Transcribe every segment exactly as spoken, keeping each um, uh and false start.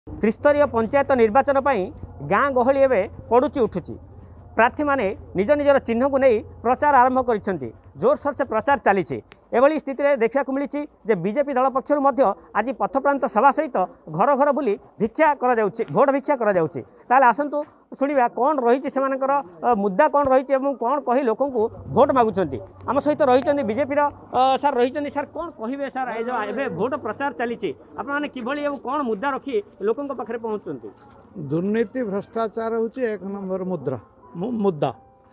त्रिस्तरीय पंचायत निर्वाचन गाँ गहली एवं पड़ुची उठुची प्रार्थी माने निज निजर चिन्ह को नहीं प्रचार आरंभ कर जोरसोर से प्रचार चली एभली स्थिति में देखा मिली जे बीजेपी दल पक्षर आज पथप्रांत सभा सहित घर घर बुली भिक्षा भोट भिक्षा कर आसतु शुणा कौन रही से मुद्दा कौन रही कौन कही लोक भोट मागुंट आम सहित रही बीजेपी सार रही सार कौन कहे सार ए भोट प्रचार चली आपने किभली कौन मुद्दा रखी लोकों पाखे पहुँचते। दुर्नीति भ्रष्टाचार हूँ एक नंबर मुद्रा मुद्दा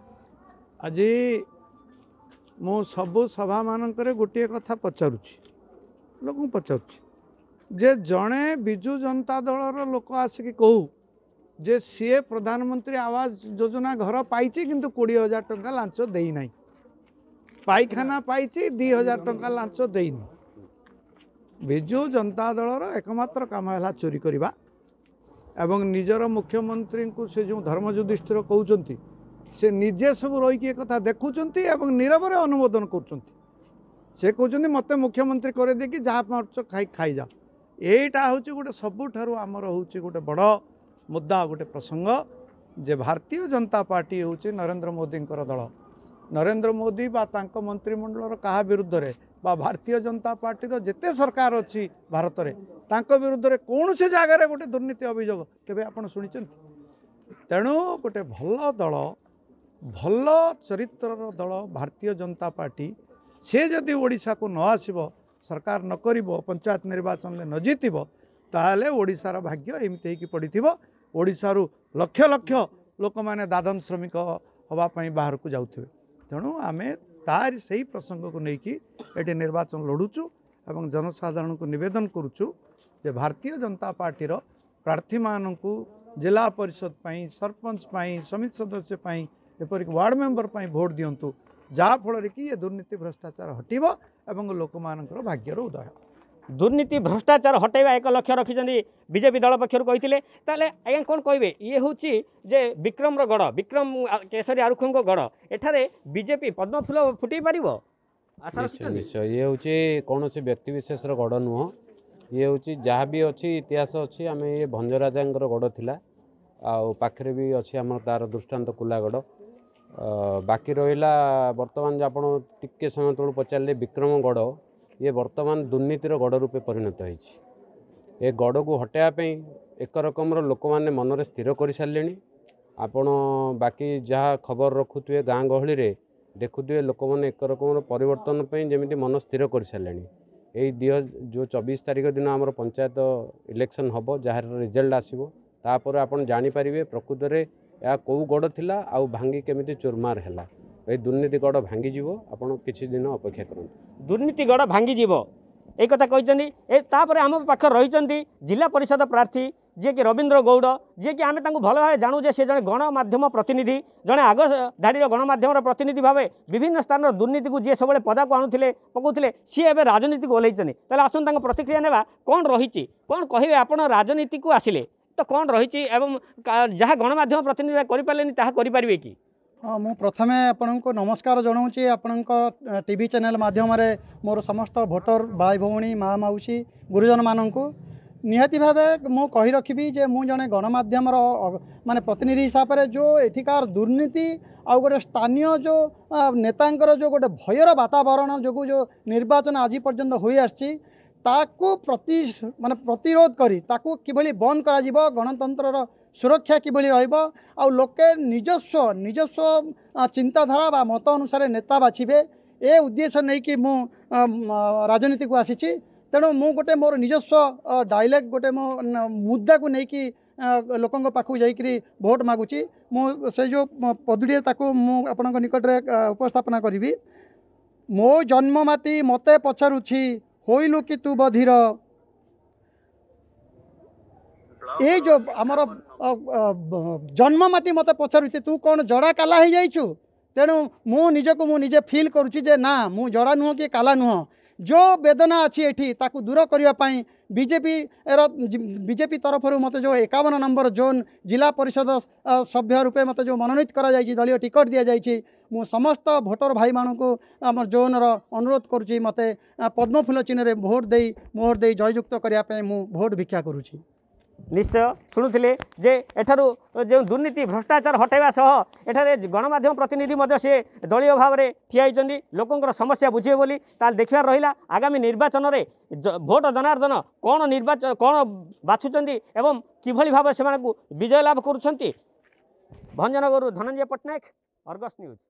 आज मु सबु सभा मानक गोटे कथा पचारुची लोक पचारुची जे जड़े विजु जनता दलर लोक आसिक कहू जे सी प्रधानमंत्री आवास योजना घर पाई किंतु कोड़ी हजार टंका लांच देना पाइखाना पाई दी हजार टंका लांच देनी विजु जनता दलर एकमात्र काम है चोरी करवा एवं निजर मुख्यमंत्री को से जो धर्म युधिष्ठिर कहते से निजे सब रही कथा देखुंट एवं नीरव अनुमोदन कर मत मुख्यमंत्री कर देकी जहाँ पार्च खाई खाई जा यहीटा हूँ गोटे सबुठार आमर हूँ गोटे बड़ मुद्दा गोटे प्रसंग जे भारतीय जनता पार्टी हूँ नरेंद्र मोदी दल नरेंद्र मोदी बा तांको मंत्रिमंडल क्या विरुद्ध रे बा भारतीय जनता पार्टी जेते सरकार अच्छी भारत में तांको विरुद्ध रे कौन से जगार गोटे दुर्नीति अभियोग केबे आपण शुणी तेणु गोटे भल दल भल चरित्र दल भारतीय जनता पार्टी से जदि ओडिशा को न आसिबो सरकार न करिबो पंचायत निर्वाचन में न जीतिबो ताहले ओडिशार भाग्य एमती होगी पड़िथिबो ओडिशारू लक्ष लक्ष लोक माने दादन श्रमिक हवापाई बाहर को जाउथिबे तेणु आमे तार से प्रसंग को लेकिन ये निर्वाचन लड़ुचु एवं जनसाधारण को निवेदन करुचु जे भारतीय जनता पार्टीर प्रार्थी मानू जिला परिषद पाई सरपंच पाई समिति सदस्य पाई एपरिक वार्ड मेंबर पाई भोट दिंतु जहाँफल कि ये दुर्नीति भ्रष्टाचार हटिबो एवं लोक मानकर भाग्यर उदय दुर्नीति भ्रष्टाचार हटेवा एक लक्ष्य रखिंट बीजेपी दल पक्षर कहते आज्ञा कौन कहे ये हूँ जे विक्रम गढ़ विक्रम केशरी आरुखों गढ़ एठारे बीजेपी पद्म फूल फुटे पार निश्चय निश्चय ये हूँ कौन से व्यक्ति विशेष गढ़ नुह ये हूँ जहाँ भी अच्छी इतिहास अच्छी आम ये भंजराजा गढ़ थिला आखिरे भी अच्छी आम तार दृष्टांत कुलागढ़ बाकी रहा बर्तमान आप टिके समय तलू पचारे विक्रम गढ़ ये वर्तमान दुर्नीतिर गढ़ रूपे परिणत होती ए गढ़ को हटाइवाई एक रकम लोक मैंने मनरे स्थिर कर सारे आपण बाकी जहाँ खबर रखुए गाँ गहली रे देखुए लोक मैंने एक रकम परिवर्तन जमी मन स्थिर कर सारे यही दिह जो चौबीस तारीख दिन आम पंचायत इलेक्शन हम जार रिजल्ट आसो तापर आप जानीपर प्रकृत में यह कौ गढ़ थिला आउ भांगी केमिति चुरमार है ये दुर्नीति गढ़ भांगी आपड़ किसी दिन अपेक्षा करूँ दुर्नीति गढ़ भांगी एक कथा कहते आम पाखे रही जिला परिषद प्रार्थी जी कि रवींद्र गौड़ जी कि आम भल भाव जानू जे जड़े गणमाध्यम प्रतिनिधि जड़े आग धाड़ी गणमाध्यम प्रतिनिधि भाव विभिन्न स्थान दुर्नीति को जी सब पदा को आणुले पकाउले सी ए राजनीति को ओह्लैंते आसन प्रतिक्रिया नेबा कौन रही कौन कहे आप राजनीति को आसिले तो कौन रही जहाँ गणमाध्यम प्रतिनिधि करें करें कि हाँ मु प्रथमे आपण को नमस्कार जनाऊँगी आपण टीवी चैनल माध्यम मोर समस्त भोटर भाई भौणी माँ मौसी गुरुजन मानू निहाती भाव मु कही रखी जे मु जने गणमाध्यम माने प्रतिनिधि हिसाब से जो एथिकार दुर्नीति आउ गोटे स्थानीय जो नेतांकर जो गोटे भयर वातावरण जो जो निर्वाचन आज पर्यंत हो आसी ताकू प्रति माने प्रतिरोध करी ताकू किभली बंद करा जिवो गणतंत्र सुरक्षा किभली रहिबो आउ लोके निजस्व निजस्व चिंताधारा बा मत अनुसार नेता बाछिबे ए उद्देश्य नहीं कि मु राजनीति को आसीची तेणु मु गोटे मोर निजस्व डायलॉग गोटे मो मुद्दा को लेकिन लोकों पाखु जाइकरी भोट मागुची मु से जो पदुड़ी ताकू मु आपनक निकट रे उपस्थापना करी मो जन्म माटी मते पछारुछि होइलु कि तू बधिर ये जो आमर जन्म माटी मत पचारुचे तू कौन जड़ा काला हो जाइछु तेणु मु निजको मु निजे फील करुची जे ना मु जड़ा नुह कि काला नुह जो वेदना अच्छी एठी ताकू दूर करने बीजेपी बीजेपी तरफ मत जो एकावन नंबर जोन जिला परिषद सभ्य रूपे मत जो मनोनीत करा जायछि दलीय टिकट दि जायछि मु समस्त भोटर भाई मानू को आम जोन अनुरोध करुच्ची मत पद्म फूल चिन्ह रे भोट दे मोहर दे जययुक्त करने मु भोट भिक्षा करुच्ची। निश्चय शुणुले जे एठारु जो दुर्नीति भ्रष्टाचार हटाइवा सह एठारे गणमाध्यम प्रतिनिधि मध्य से दलीय भाव में ठिया होइछन्ति लोकंकर समस्या बुझे बोली ताल देखिबार रहिला आगामी निर्वाचन रे भोट जनार्दन कौन निर्वाचन कौन बाछुचन्ति एवं किभली भाव से विजय लाभ करुछन्ति। भंजनगरु धनंजय पट्टनायक, अर्गस न्यूज।